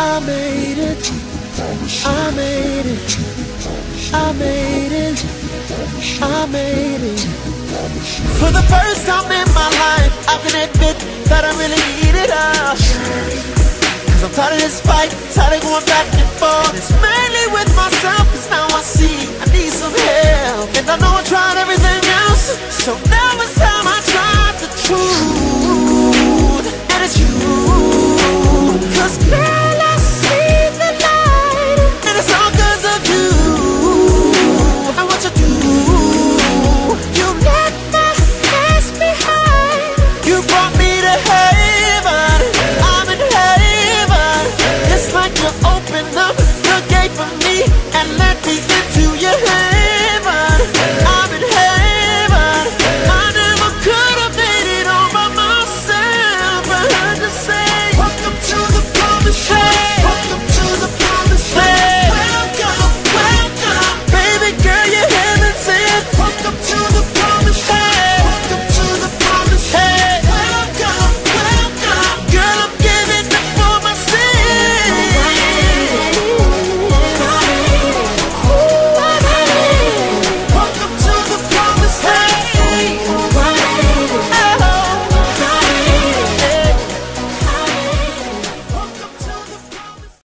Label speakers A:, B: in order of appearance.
A: I made it. I made it. I made it. I made it. For the first time in my life, I can admit that I really need it all. Cause I'm tired of this fight, tired of going back and forth. It's mainly with myself, cause now I see I need some help. And I know I tried everything else, so now